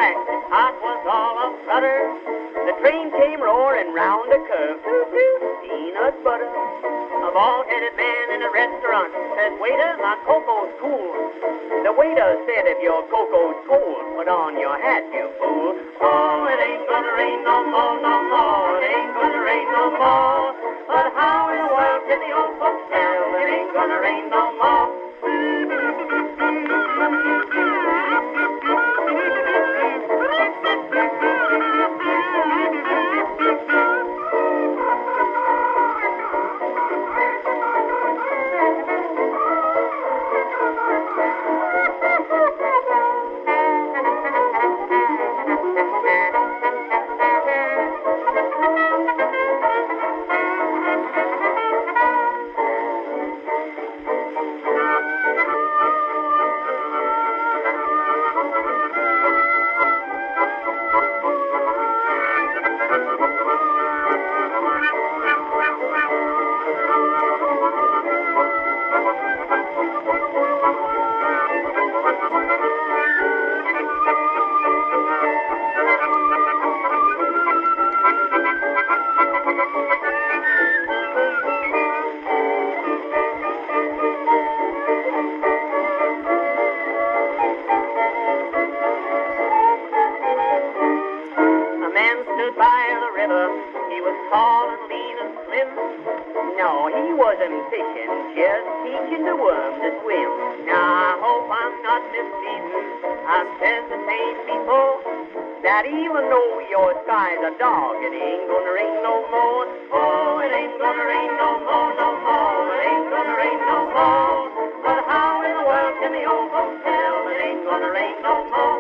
track. Heart was all a flutter. The train came roaring round a curve. Peanut butter. A bald-headed man in a restaurant says, waiter, my cocoa's cool. The waiter said, if your cocoa's cold, put on your hat, you fool. Oh, it ain't gonna rain no more, no more. It ain't gonna rain no more. But how in the world can the old folks tell it ain't gonna rain no more? By the river, he was tall and lean and slim. No, he wasn't fishing, just teaching the worm to swim. Now, I hope I'm not misleading. I've said the same before, that even though your sky's a dog, it ain't gonna rain no more. Oh, it ain't gonna rain no more, no more. It ain't gonna rain no more. But how in the world can the old folks tell it ain't gonna rain no more?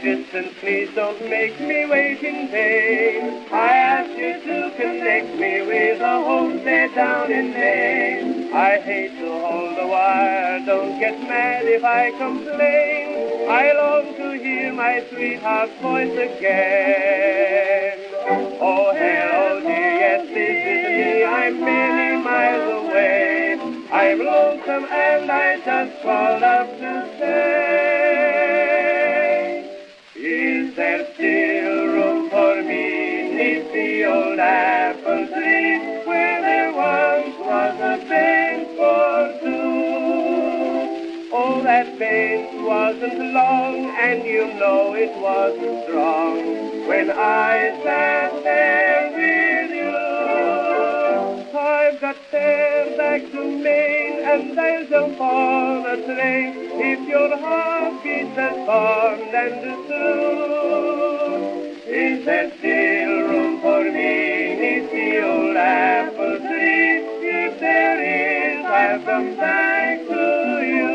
distance, please don't make me wait in vain. I ask you to connect me with a homestead down in Maine. I hate to hold the wire, don't get mad if I complain. I long to hear my sweetheart's voice again. Oh, hello, dear, yes, this is me, I'm many miles away. I'm lonesome and I just called up to say, is there still room for me neath the old apple tree where there once was a bench for two? Oh, that bench wasn't long and you know it wasn't strong when I sat there with you. I've got fare back to Maine and I'll jump on a train if your heart beats as fond and as true. Is there still room for me neath the old apple tree? If there is, I'll come back to you.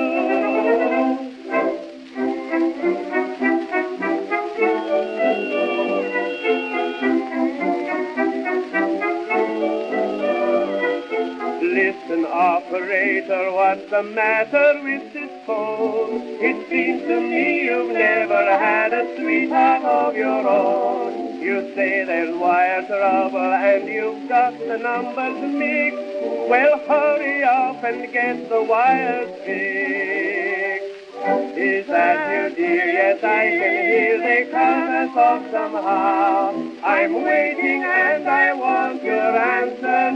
Listen, operator, what's the matter with this phone? It seems to me you've never had a sweetheart of your own. You say there's wire trouble and you've got the numbers mixed. Well, hurry up and get the wires fixed. Is that you, dear? Yes, I can hear they cut us off somehow. I'm waiting and I want your answer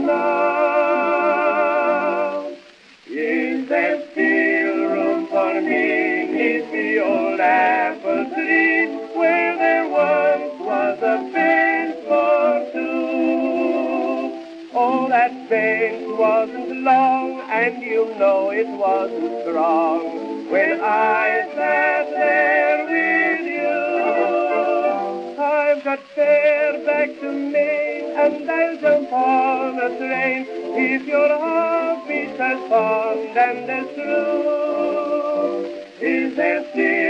now. Is there still room for me neath the old apple tree where there once was a bench for two? Oh, that bench wasn't long and you know it wasn't strong when I sat there with you. I've got fare back to Maine and I'll jump on a train if your heart beats as fond and as true. Is there still